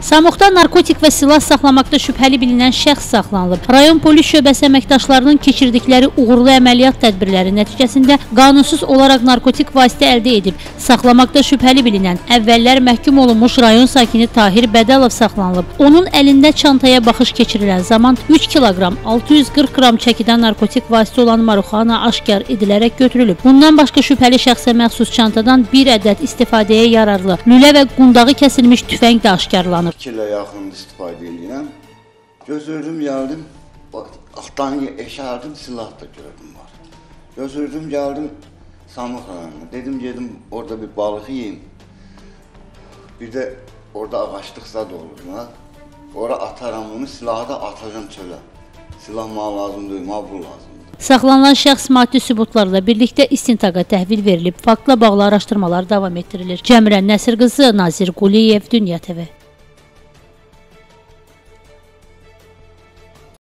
Samuqda narkotik və silah saxlamaqda şübhəli bilinən şəxs saxlanılıb. Rayon polis şöbəsi əməkdaşlarının keçirdikləri uğurlu əməliyyat tədbirləri nəticəsində qanunsuz olaraq narkotik vasitə əldə edib. Saxlamaqda şübhəli bilinən əvvəllər məhkum olunmuş rayon sakini Tahir Bədəlov saxlanılıb. Onun əlində çantaya baxış keçirilən zaman 3 kiloqram 640 qram çəkidən narkotik vasitə olan marixuana aşkar edilərək götürülüb. Bundan başqa şübhəli şəxsə məxsus çantadan bir ədəd istifadəyə yararlı lülə və qundağı kəsilmiş tüfəng də aşkarlanıb. 2 ilə yaxın istifadə edirəm. Gözürdüm, gəldim, altdan eşərdim, silah da gördüm var. Gözürdüm, gəldim Samux rayonuna. Dedim, gedim orada bir balıq yiyeyim. Bir də orada ağaçlıq zad olur. Ora ataram bunu, silahı da atacam çölə. Silah mənə lazım deyil, mənə bu lazımdır. Saxlanılan şəxs maddi sübutlarla birlikdə istintaqa təhvil verilib. Faktla bağlı araşdırmalar davam etdirilir. Cəmrən Nəsir qızı, Nazir Quliyev, Dünya TV.